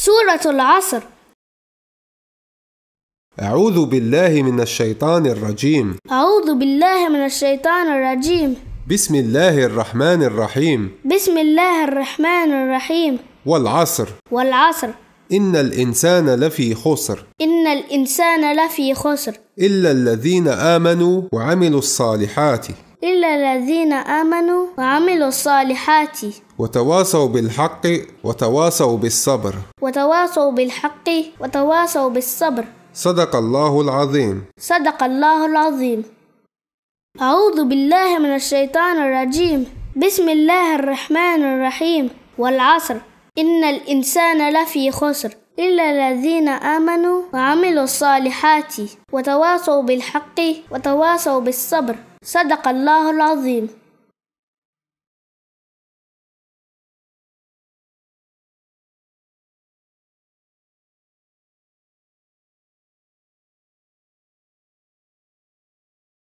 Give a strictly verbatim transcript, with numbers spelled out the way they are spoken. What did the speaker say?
سورة العصر. أعوذ بالله من الشيطان الرجيم. أعوذ بالله من الشيطان الرجيم. بسم الله الرحمن الرحيم. بسم الله الرحمن الرحيم. والعصر. والعصر. إن الإنسان لفي خسر. إن الإنسان لفي خسر. إلا الذين آمنوا وعملوا الصالحات. إلا الذين آمنوا وعملوا الصالحات. وتواصوا بالحق وتواصوا بالصبر. وتواصوا بالحق وتواصوا بالصبر. صدق الله العظيم. صدق الله العظيم. أعوذ بالله من الشيطان الرجيم. بسم الله الرحمن الرحيم. والعصر. إن الإنسان لفي خسر إلا الذين آمنوا وعملوا الصالحات وتواصوا بالحق وتواصوا بالصبر. صدق الله العظيم.